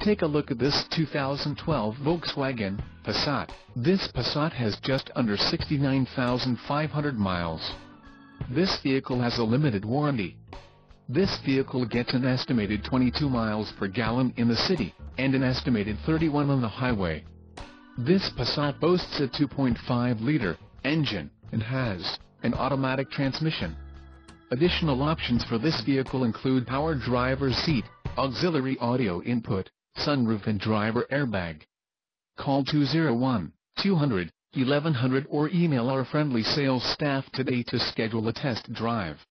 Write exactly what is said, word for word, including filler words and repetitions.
take a look at this two thousand twelve Volkswagen Passat. This Passat has just under sixty-nine thousand five hundred miles. This vehicle has a limited warranty. This vehicle gets an estimated twenty-two miles per gallon in the city, and an estimated thirty-one on the highway. This Passat boasts a two point five liter engine, and has an automatic transmission. Additional options for this vehicle include power driver's seat, auxiliary audio input, sunroof and driver airbag. Call two oh one, two hundred, eleven hundred or email our friendly sales staff today to schedule a test drive.